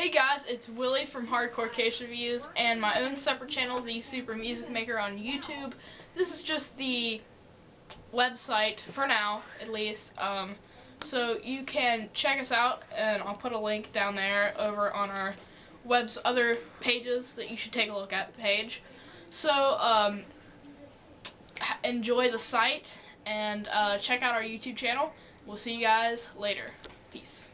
Hey guys, it's Willie from Hardcore Case Reviews and my own separate channel, The Super Music Maker on YouTube. This is just the website, for now at least, so you can check us out, and I'll put a link down there over on our web's other pages that you should take a look at page. So enjoy the site and check out our YouTube channel. We'll see you guys later. Peace.